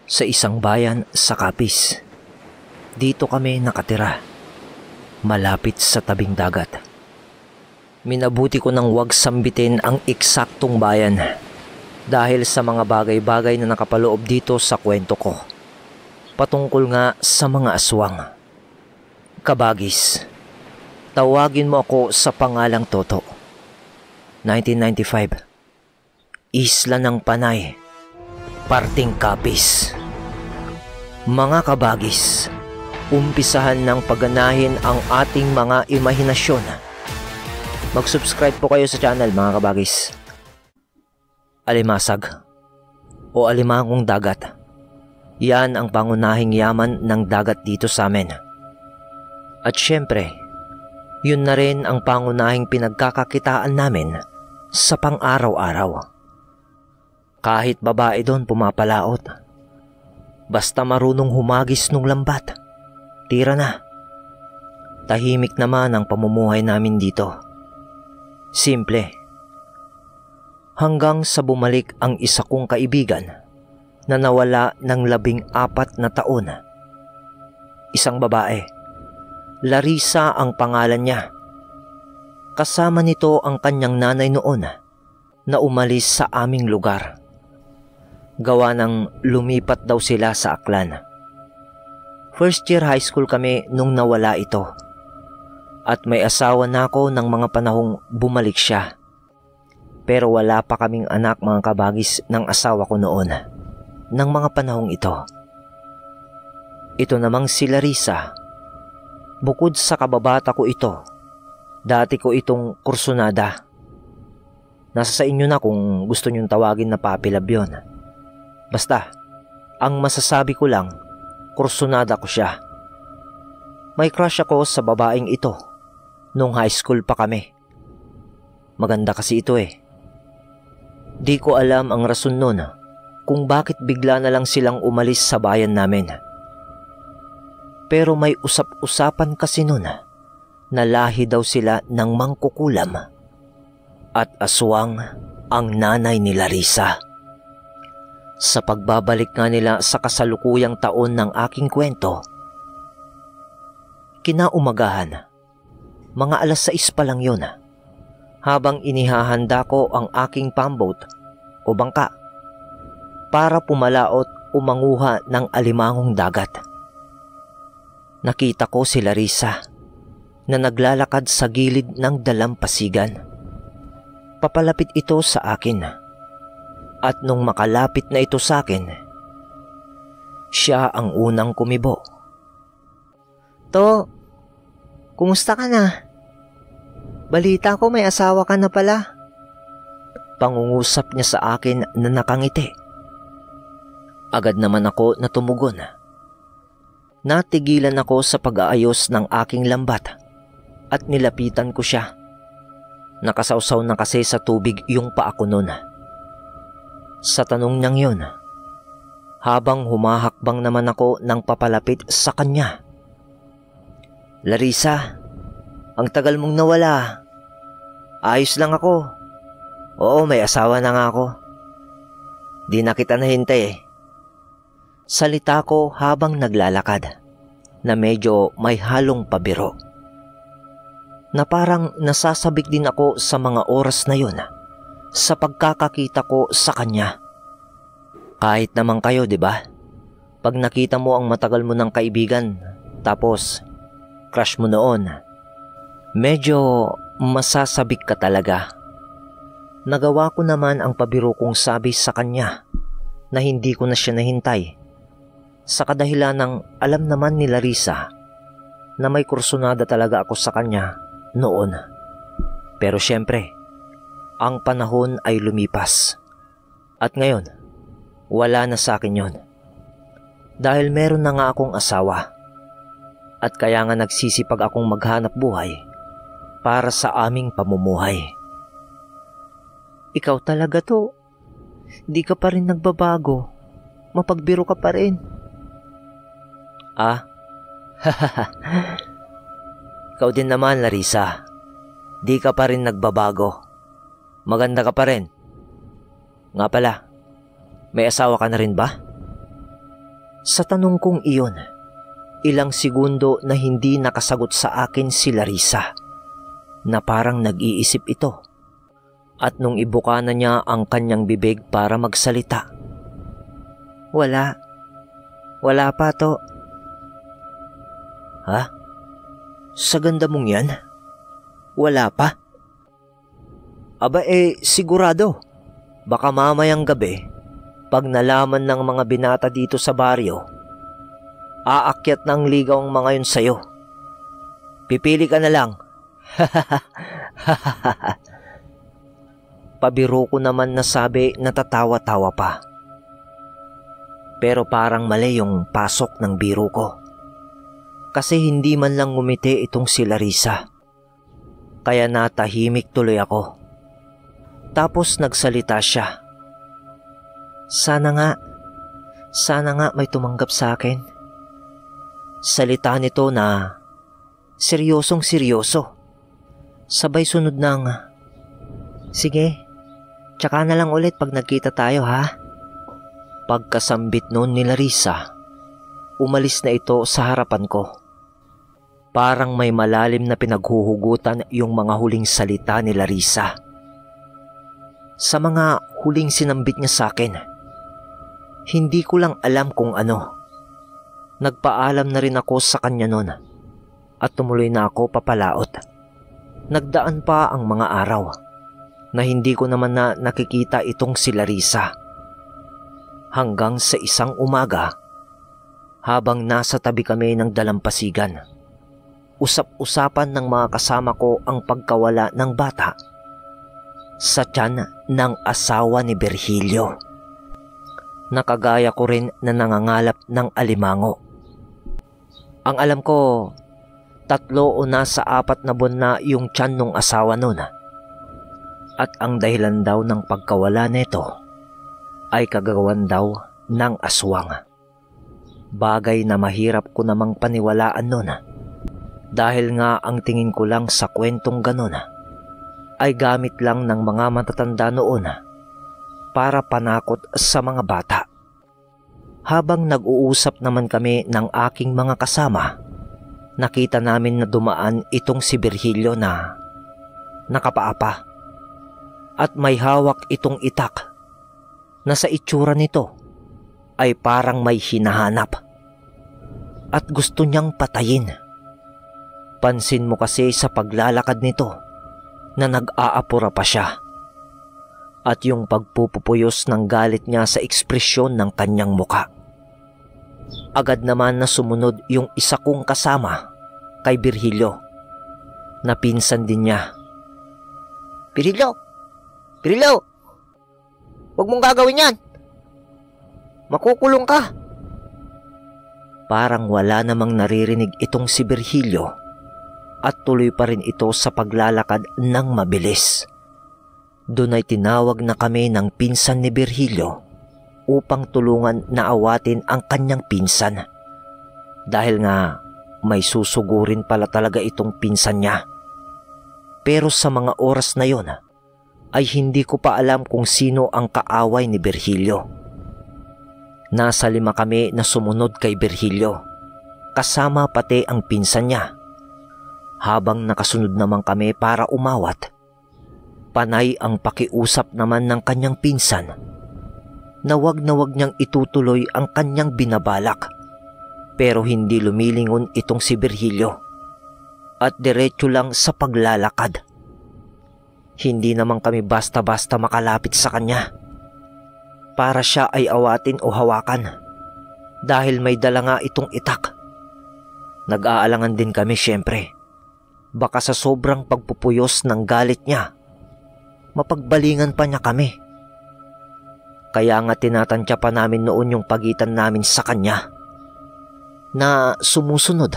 sa isang bayan sa Capiz. Dito kami nakatira, malapit sa tabing dagat. Minabuti ko nang wag sambitin ang eksaktong bayan dahil sa mga bagay-bagay na nakapaloob dito sa kwento ko. Patungkol nga sa mga aswang. Kabagis, tawagin mo ako sa pangalang Toto. 1995. Isla ng Panay, Parting Capiz. Mga kabagis, umpisahan ng pagganahin ang ating mga imahinasyon. Mag-subscribe po kayo sa channel mga kabagis. Alimasag o alimangong dagat. Yan ang pangunahing yaman ng dagat dito sa amin. At syempre, yun na rin ang pangunahing pinagkakakitaan namin sa pang-araw-araw. Kahit babae doon pumapalaot, basta marunong humagis nung lambat, tira na. Tahimik naman ang pamumuhay namin dito. Simple. Hanggang sa bumalik ang isa kong kaibigan na nawala ng 14 na taon. Isang babae. Larissa ang pangalan niya. Kasama nito ang kanyang nanay noon na umalis sa aming lugar. Gawa ng lumipat daw sila sa Aklan. First year high school kami nung nawala ito. At may asawa na ako ng mga panahong bumalik siya. Pero wala pa kaming anak mga kabagis ng asawa ko noon ng mga panahong ito. Ito namang si Larissa. Bukod sa kababata ko ito, dati ko itong kursunada. Nasa sa inyo na kung gusto nyong tawagin na puppy love yun. Basta, ang masasabi ko lang, kursunada ko siya. May crush ako sa babaeng ito nung high school pa kami. Maganda kasi ito eh. Di ko alam ang rason nun kung bakit bigla na lang silang umalis sa bayan namin. Pero may usap-usapan kasi nun na lahi daw sila ng mangkukulam at aswang ang nanay ni Larissa. Sa pagbabalik nga nila sa kasalukuyang taon ng aking kwento, kinaumagahan, mga 6:00 pa lang yun, habang inihahanda ko ang aking pamboat o bangka para pumalaot o manguha ng alimangong dagat. Nakita ko si Larissa na naglalakad sa gilid ng dalampasigan. Papalapit ito sa akin. At nung makalapit na ito sa akin, siya ang unang kumibo. "To, kumusta ka na? Balita ko may asawa ka na pala." Pangungusap niya sa akin na nakangiti. Agad naman ako na tumugon. Natigilan ako sa pag-aayos ng aking lambat at nilapitan ko siya. Nakasawsaw na kasi sa tubig yung paa ko nun. Sa tanong niyang yun, habang humahakbang naman ako ng papalapit sa kanya. "Larissa, ang tagal mong nawala. Ayos lang ako. Oo, may asawa na nga ako. Di na kita nahintay eh." Salita ko habang naglalakad na medyo may halong pabiro. Na parang nasasabik din ako sa mga oras na yun sa pagkakakita ko sa kanya. Kahit naman kayo, di ba? Pag nakita mo ang matagal mo ng kaibigan, tapos crush mo noon, medyo masasabik ka talaga. Nagawa ko naman ang pabiro kong sabi sa kanya na hindi ko na siya nahintay. Sa kadahilan ng alam naman ni Larissa na may kursunada talaga ako sa kanya noon. Pero syempre, ang panahon ay lumipas. At ngayon, wala na sa akin yon. Dahil meron na nga akong asawa. At kaya nga nagsisipag akong maghanap buhay para sa aming pamumuhay. "Ikaw talaga to. Di ka pa rin nagbabago. Mapagbiro ka pa rin." "Ah, ikaw din naman, Larissa. Di ka pa rin nagbabago. Maganda ka pa rin. Nga pala, may asawa ka na rin ba?" Sa tanong kong iyon, ilang segundo na hindi nakasagot sa akin si Larissa, na parang nag-iisip ito. At nung ibuka na niya ang kanyang bibig para magsalita, Wala pa to. Ha? Sa ganda mong yan? Wala pa? Aba sigurado. Baka mamayang gabi, pag nalaman ng mga binata dito sa baryo, aakyat ng ligaw ang mga yun sa'yo. Pipili ka na lang. Pabiro ko naman na sabi, natatawa-tawa pa. Pero parang mali yung pasok ng biro ko. Kasi hindi man lang ngumiti itong si Larissa. Kaya natahimik tuloy ako. Tapos nagsalita siya. Sana nga may tumanggap sa akin. Salita nito na seryosong seryoso. Sabay sunod ng, Sige, tsaka na lang ulit pag nagkita tayo ha. Pagkasambit noon ni Larissa, umalis na ito sa harapan ko. Parang may malalim na pinaghuhugutan yung mga huling salita ni Larissa. Sa mga huling sinambit niya sa akin, hindi ko lang alam kung ano. Nagpaalam na rin ako sa kanya noon at tumuloy na ako papalaot. Nagdaan pa ang mga araw na hindi ko naman na nakikita itong si Larissa. Hanggang sa isang umaga, habang nasa tabi kami ng dalampasigan, usap-usapan ng mga kasama ko ang pagkawala ng bata sa tiyan ng asawa ni Virgilio. Nakagaya ko rin na nangangalap ng alimango. Ang alam ko, 3 o nasa 4 na buwan na yung tiyan ng asawa nun. At ang dahilan daw ng pagkawala nito ay kagagawan daw ng aswang. Bagay na mahirap ko namang paniwalaan nun. Dahil nga ang tingin ko lang sa kwentong ganon ay gamit lang ng mga matatanda noon para panakot sa mga bata. Habang nag-uusap naman kami ng aking mga kasama, nakita namin na dumaan itong si Virgilio na nakapaapa at may hawak itong itak na sa itsura nito ay parang may hinahanap at gusto niyang patayin. Pansin mo kasi sa paglalakad nito na nag-aapura pa siya at yung pagpupupuyos ng galit niya sa ekspresyon ng kanyang muka. Agad naman na sumunod yung isa kong kasama kay Virgilio na pinsan din niya. Virgilio! Huwag mong gagawin yan! Makukulong ka! Parang wala namang naririnig itong si Virgilio at tuloy pa rin ito sa paglalakad ng mabilis. Doon ay tinawag na kami ng pinsan ni Virgilio upang tulungan na awatin ang kanyang pinsan. Dahil nga may susugurin pala talaga itong pinsan niya. Pero sa mga oras na yon ay hindi ko pa alam kung sino ang kaaway ni Virgilio. Nasa 5 kami na sumunod kay Virgilio, kasama pati ang pinsan niya. Habang nakasunod naman kami para umawat, panay ang pakiusap naman ng kanyang pinsan na wag niyang itutuloy ang kanyang binabalak. Pero hindi lumilingon itong si Virgilio at diretso lang sa paglalakad. Hindi naman kami basta-basta makalapit sa kanya para siya ay awatin o hawakan dahil may dala nga itong itak. Nag-aalangan din kami syempre. Baka sa sobrang pagpupuyos ng galit niya, mapagbalingan pa niya kami. Kaya nga tinatantya pa namin noon yung pagitan namin sa kanya na sumusunod.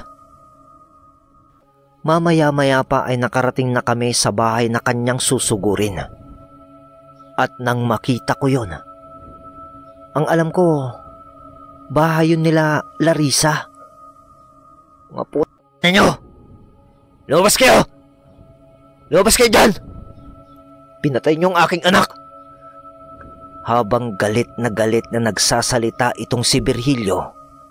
Mamaya-maya pa ay nakarating na kami sa bahay na kanyang susugurin. At nang makita ko yon, ang alam ko, bahay yun nila Larissa. Mga puto ninyo! Lumabas kayo! Lumabas kayo dyan! Pinatay niyo ang aking anak! Habang galit na nagsasalita itong si Virgilio,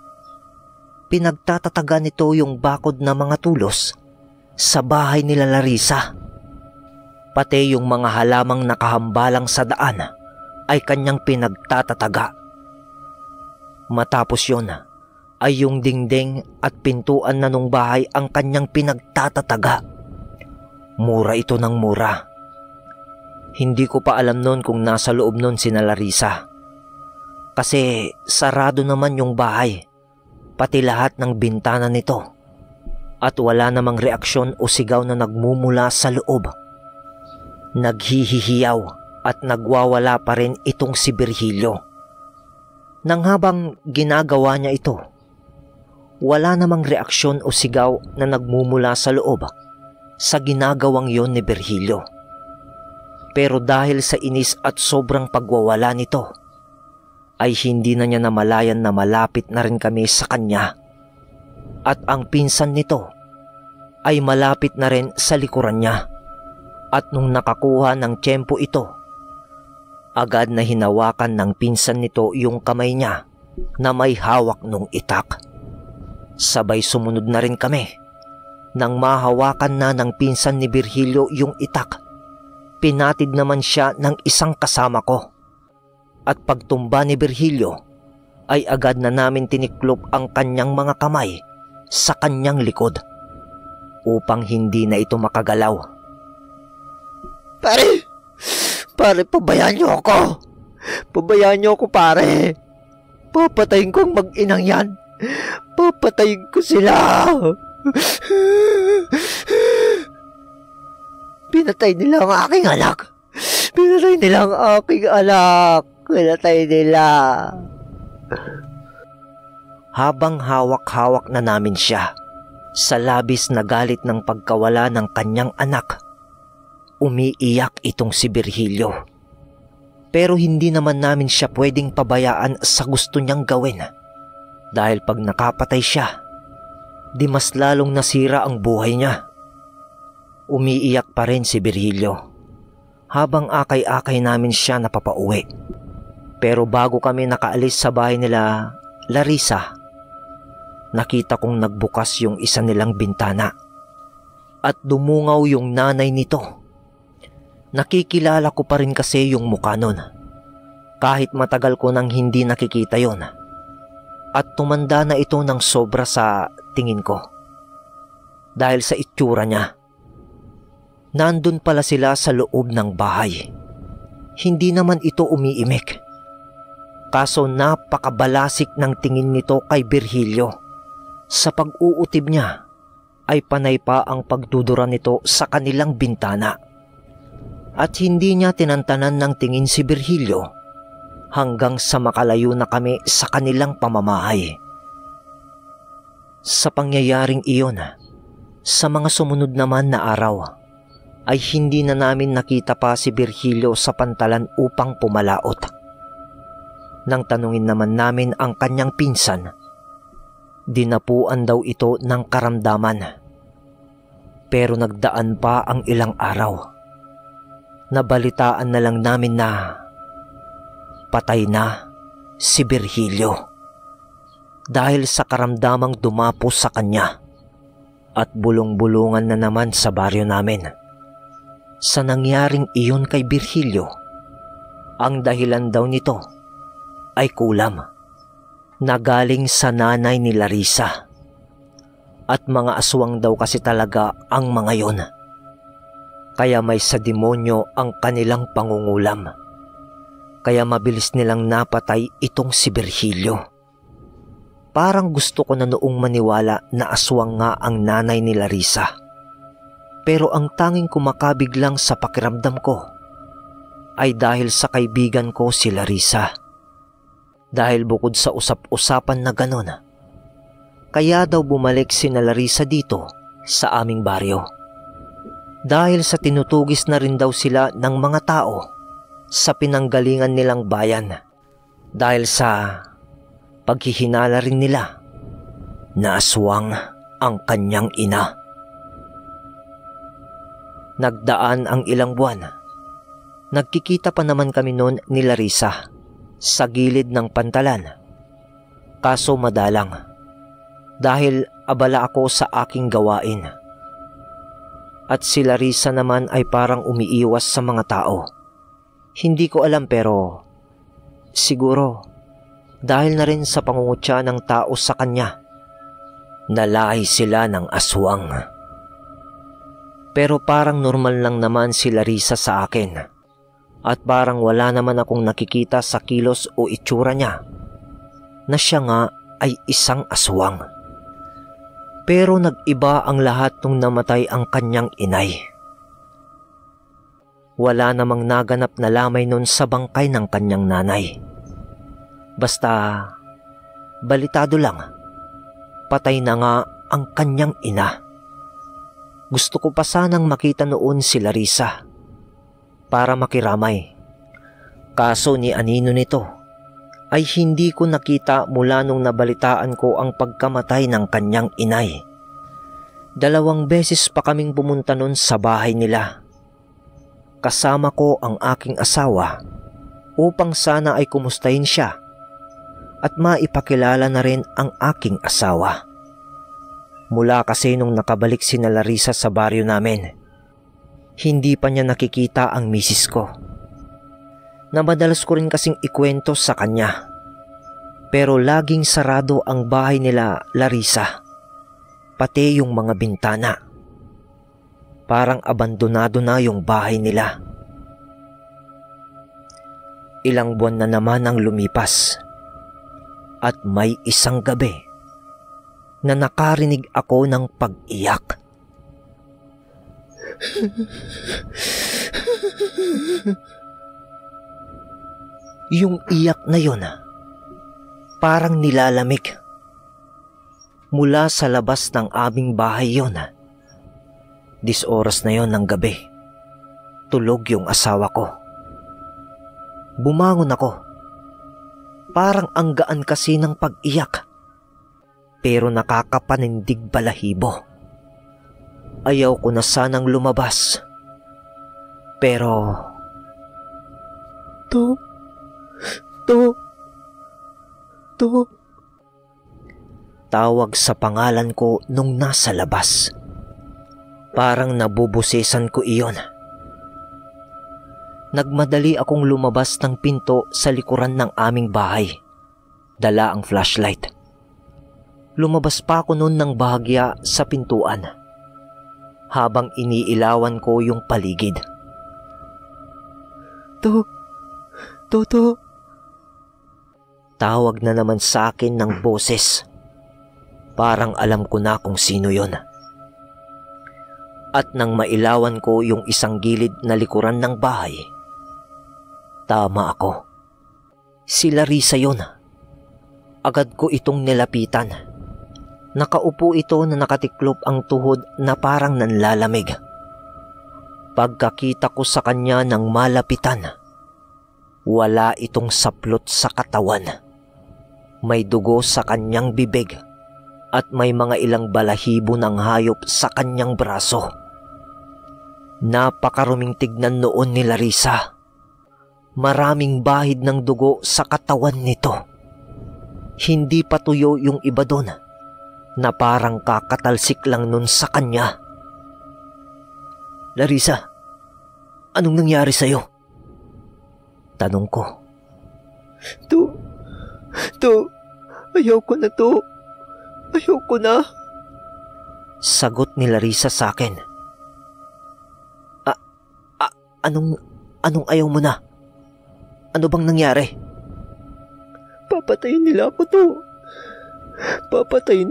pinagtatataga nito yung bakod na mga tulos sa bahay nila Larissa. Pati yung mga halamang nakahambalang sa daan ay kanyang pinagtatataga. Matapos yon ay yung dingding at pintuan na nung bahay ang kanyang pinagtatataga. Mura ito ng mura. Hindi ko pa alam noon kung nasa loob noon si Larissa. Kasi sarado naman yung bahay, pati lahat ng bintana nito. At wala namang reaksyon o sigaw na nagmumula sa loob. Naghihihiyaw at nagwawala pa rin itong si Virgilio. Nang habang ginagawa niya ito, wala namang reaksyon o sigaw na nagmumula sa loob sa ginagawang yon ni Virgilio. Pero dahil sa inis at sobrang pagwawala nito, ay hindi na niya namalayan na malapit na rin kami sa kanya. At ang pinsan nito ay malapit na rin sa likuran niya. At nung nakakuha ng tiyempo ito, agad na hinawakan ng pinsan nito yung kamay niya na may hawak nung itak. Sabay sumunod na rin kami. Nang mahawakan na ng pinsan ni Virgilio yung itak, pinatid naman siya ng isang kasama ko. At pagtumba ni Virgilio, ay agad na namin tiniklop ang kanyang mga kamay sa kanyang likod upang hindi na ito makagalaw. Pare! Pare, pabayaan niyo ako! Pabayaan niyo ako, pare! Papatayin ko ang mag-inang yan! Papatayin ko sila! Pinatay nila ang aking anak! Pinatay nila ang aking anak! Pinatay nila! Habang hawak-hawak na namin siya, sa labis na galit ng pagkawala ng kanyang anak, umiiyak itong si Virgilio. Pero hindi naman namin siya pwedeng pabayaan sa gusto niyang gawin. Dahil pag nakapatay siya, di mas lalong nasira ang buhay niya. Umiiyak pa rin si Virgilio habang akay-akay namin siya napapauwi. Pero bago kami nakaalis sa bahay nila Larissa, nakita kong nagbukas yung isa nilang bintana at dumungaw yung nanay nito. Nakikilala ko pa rin kasi yung mukha nun, kahit matagal ko nang hindi nakikita yon. At tumanda na ito ng sobra sa tingin ko. Dahil sa itsura niya. Nandun pala sila sa loob ng bahay. Hindi naman ito umiimik. Kaso napakabalasik ng tingin nito kay Virgilio. Sa pag-uutib niya ay panay pa ang pagdudura nito sa kanilang bintana. At hindi niya tinantanan ng tingin si Virgilio hanggang sa makalayo na kami sa kanilang pamamahay. Sa pangyayaring iyon, sa mga sumunod naman na araw, ay hindi na namin nakita pa si Virgilio sa pantalan upang pumalaot. Nang tanungin naman namin ang kanyang pinsan, dinapuan daw ito ng karamdaman. Pero nagdaan pa ang ilang araw. Nabalitaan na lang namin na patay na si Virgilio dahil sa karamdamang dumapo sa kanya. At bulong-bulungan na naman sa baryo namin. Sa nangyaring iyon kay Virgilio, ang dahilan daw nito ay kulam na galing sa nanay ni Larissa. At mga aswang daw kasi talaga ang mga yon. Kaya may sa demonyo ang kanilang pangungulam. Kaya mabilis nilang napatay itong si Virgilio. Parang gusto ko na noong maniwala na aswang nga ang nanay ni Larissa. Pero ang tanging kumakabig lang sa pakiramdam ko ay dahil sa kaibigan ko si Larissa. Dahil bukod sa usap-usapan na ganon, kaya daw bumalik si Larissa dito sa aming baryo. Dahil sa tinutugis na rin daw sila ng mga tao sa pinanggalingan nilang bayan. Dahil sa paghihinala rin nila na aswang ang kanyang ina. Nagdaan ang ilang buwan. Nagkikita pa naman kami noon ni Larissa sa gilid ng pantalan. Kaso madalang. dahil abala ako sa aking gawain. At si Larissa naman ay parang umiiwas sa mga tao. Hindi ko alam pero siguro dahil na rin sa pangungutya ng tao sa kanya. Nalahi sila ng aswang. Pero parang normal lang naman si Larissa sa akin. At parang wala naman akong nakikita sa kilos o itsura niya na siya nga ay isang aswang. Pero nag-iba ang lahat nung namatay ang kanyang inay. Wala namang naganap na lamay nun sa bangkay ng kanyang nanay. Basta, balitado lang, patay na nga ang kanyang ina. Gusto ko pa sanang makita noon si Larissa para makiramay. Kaso ni anino nito ay hindi ko nakita mula nung nabalitaan ko ang pagkamatay ng kanyang inay. 2 beses pa kaming pumunta nun sa bahay nila. Kasama ko ang aking asawa upang sana ay kumustahin siya at maipakilala na rin ang aking asawa. Mula kasi nung nakabalik si Larissa sa baryo namin, hindi pa niya nakikita ang misis ko. Na madalas ko rin kasing ikwento sa kanya. Pero laging sarado ang bahay nila Larissa, pati yung mga bintana. Parang abandonado na yung bahay nila. Ilang buwan na naman ang lumipas. At may isang gabi na nakarinig ako ng pag-iyak. Yung iyak na yun, parang nilalamig. Mula sa labas ng aming bahay yun. 10 oras na yon ng gabi. Tulog yung asawa ko. Bumangon ako. Parang ang gaan kasi ng pag-iyak. Pero nakakapanindig balahibo. Ayaw ko na sanang lumabas. Pero tawag sa pangalan ko nung nasa labas. Parang nabubusesan ko iyon. Nagmadali akong lumabas ng pinto sa likuran ng aming bahay. Dala ang flashlight. Lumabas pa ako noon ng bahagya sa pintuan habang iniilawan ko yung paligid. Tawag na naman sa akin ng boses. Parang alam ko na kung sino yon. At nang mailawan ko yung isang gilid na likuran ng bahay, tama ako. Si Larissa yon. Agad ko itong nilapitan. Nakaupo ito na nakatiklop ang tuhod na parang nanlalamig. Pagkakita ko sa kanya ng malapitan, wala itong saplot sa katawan. May dugo sa kanyang bibig at may mga ilang balahibo ng hayop sa kanyang braso. Napakaruming tignan noon ni Larissa. Maraming bahid ng dugo sa katawan nito. Hindi pa tuyo yung iba doon na parang kakatalsik lang nun sa kanya. Larissa, anong nangyari sa'yo? Tanong ko. Ayaw ko na to. Ayaw ko na. Sagot ni Larissa sa akin. Anong ayaw mo na? Ano bang nangyari? Papatayin nila ako to. Papatayin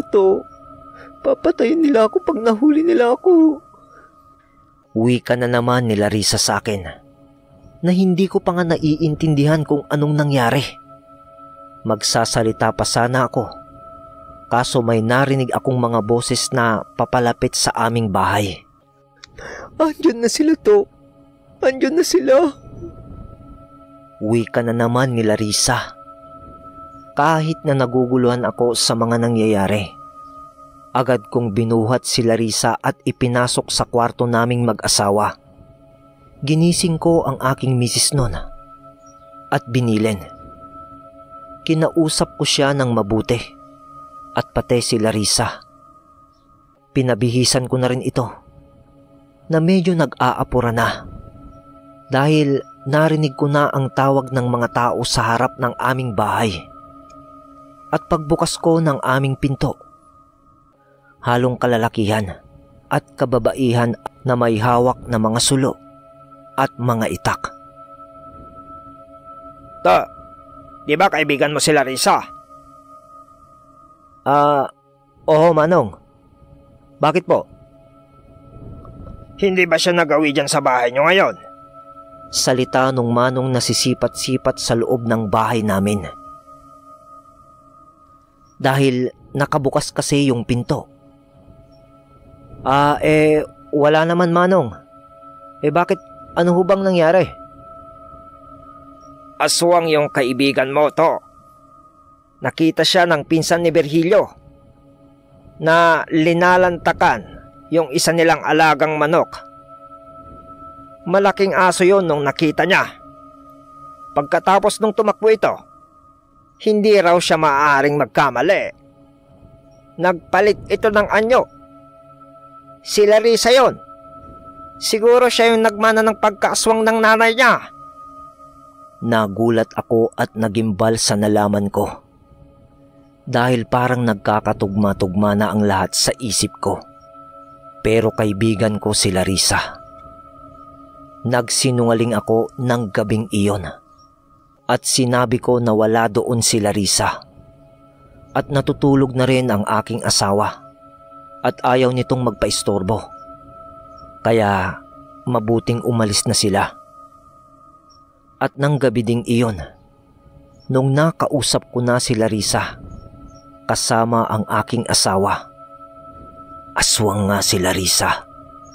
nila ako pag nahuli nila ako. Wika na naman ni Larissa sa akin na hindi ko pa nga naiintindihan kung anong nangyari. Magsasalita pa sana ako, kaso may narinig akong mga boses na papalapit sa aming bahay. Andyan na sila to. Andyan na sila. Wika na naman ni Larissa. Kahit na naguguluhan ako sa mga nangyayari, agad kong binuhat si Larissa at ipinasok sa kwarto naming mag-asawa. Ginising ko ang aking misis noon at binilin. Kinausap ko siya ng mabuti. at pati si Larissa. Pinabihisan ko na rin ito na medyo nag-aapura na dahil narinig ko na ang tawag ng mga tao sa harap ng aming bahay. At pagbukas ko ng aming pinto, halong kalalakihan at kababaihan na may hawak na mga sulo at mga itak. Di ba kaibigan mo si Larissa? Oo Manong. Bakit po? Hindi ba siya nagawi dyan sa bahay niyo ngayon? Salita nung Manong nasisipat-sipat sa loob ng bahay namin. Dahil nakabukas kasi yung pinto. Wala naman Manong. Bakit? Ano hubang nangyari? Aswang yung kaibigan mo to. Nakita siya ng pinsan ni Virgilio na linalantakan yung isa nilang alagang manok. Malaking aso yon nung nakita niya. Pagkatapos nung tumakbo ito, hindi raw siya maaaring magkamali. Nagpalit ito ng anyo. Si Larissa yon. Siguro siya yung nagmana ng pagkaaswang ng nanay niya. Nagulat ako at nagimbal sa nalaman ko. Dahil parang nagkakatugma-tugma na ang lahat sa isip ko. Pero kaibigan ko si Larissa. Nagsinungaling ako ng gabing iyon. At sinabi ko na wala doon si Larissa. At natutulog na rin ang aking asawa. At ayaw nitong magpaistorbo. Kaya mabuting umalis na sila. At nang gabi ding iyon, nung nakausap ko na si Larissa, kasama ang aking asawa, aswang nga si Larissa.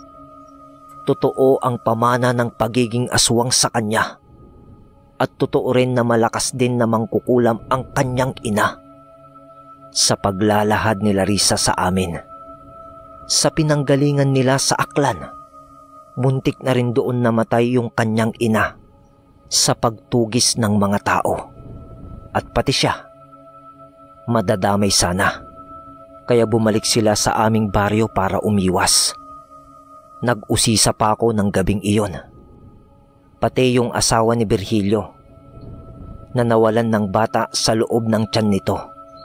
Totoo ang pamana ng pagiging aswang sa kanya. At totoo rin na malakas din na mangkukulam ang kanyang ina sa paglalahad ni Larissa sa amin. Sa pinanggalingan nila sa Aklan, muntik na rin doon namatay yung kanyang ina sa pagtugis ng mga tao. At pati siya, madadamay sana. Kaya bumalik sila sa aming baryo para umiwas. Nag-usisa pa ako ng gabing iyon. Pati yung asawa ni Virgilio na nawalan ng bata sa loob ng tiyan nito.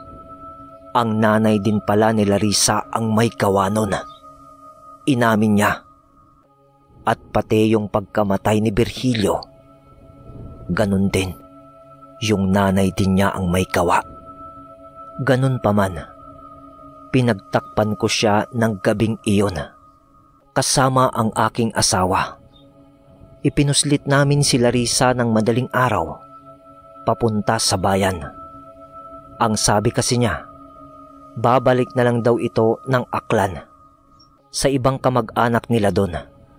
Ang nanay din pala ni Larissa ang may gawa nun. Inamin niya. At pati yung pagkamatay ni Virgilio, ganun din. Yung nanay din niya ang may gawa. Ganun pa man, pinagtakpan ko siya ng gabing iyon. Kasama ang aking asawa. Ipinuslit namin si Larissa ng madaling araw, papunta sa bayan. Ang sabi kasi niya, babalik na lang daw ito ng Aklan sa ibang kamag-anak nila doon.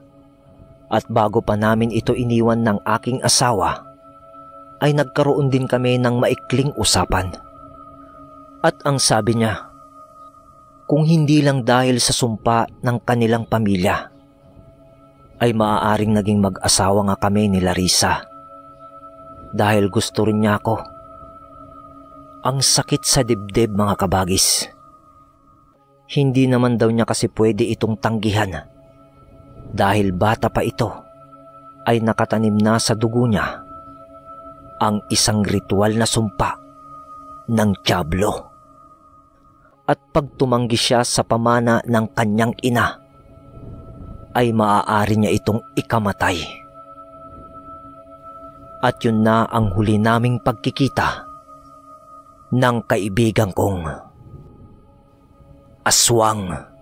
At bago pa namin ito iniwan ng aking asawa, ay nagkaroon din kami ng maikling usapan. At ang sabi niya, kung hindi lang dahil sa sumpa ng kanilang pamilya, ay maaaring naging mag-asawa nga kami ni Larissa. Dahil gusto rin niya ako. Ang sakit sa dibdib mga kabagis. Hindi naman daw niya kasi pwede itong tanggihan. Dahil bata pa ito, ay nakatanim na sa dugo niya ang isang ritual na sumpa ng Diablo. At pag tumanggi siya sa pamana ng kanyang ina, ay maaari niya itong ikamatay. At yun na ang huli naming pagkikita ng kaibigan kong aswang.